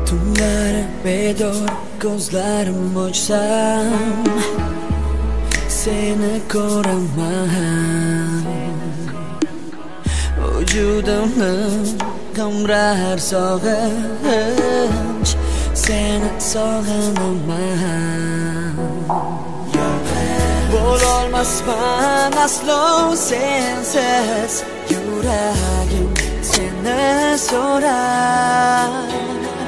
Tunlari bedor ko'zlarim ochsam seni ko'raman. Vujudimni qamrar sog'inch, seni sog'inaman. Bo'lolmasman aslo sensiz, yuragim seni so'rar.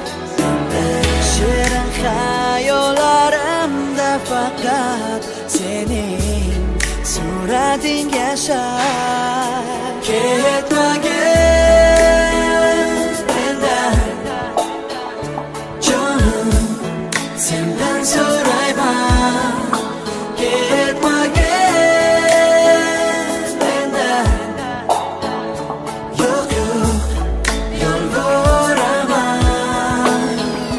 Shirin xayollarimda faqat sening surating yashar. Ketmagin mendan, jonim, sendan so'rayman. Ketmagin mendan, yo'q yo'q yolvoraman.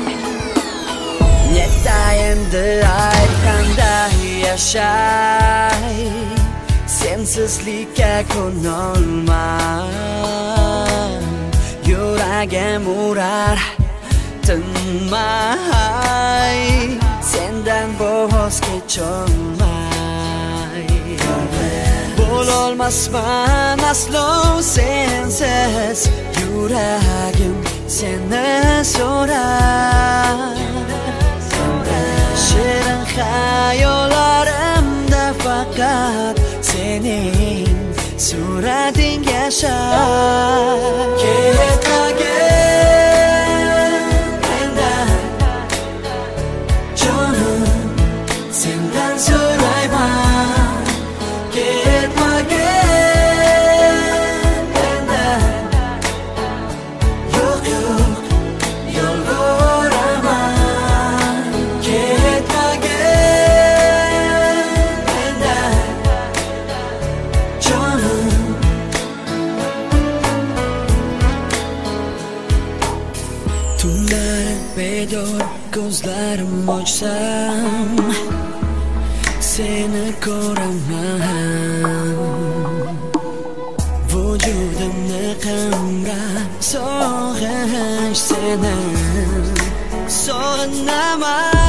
Netayimdi aytganday yashay, sensizlikka ko'nolman. Yuragim urar tinmay, sendan voz kecholmay. Bo'lolmasman aslo sensiz, yuragim seni so'rar. Shirin xayollarimda faqat sening surating yashar. Ketmagin mendan, jonim, sendan so'rayman. Ketmagin mendan, yo'q yo'q yolvoraman. Ketmagin mendan, jonim. Tunlari bedor ko'zlarim ochsam seni ko'raman. Vujudimni qamrab sog'inch, seni sog'inaman.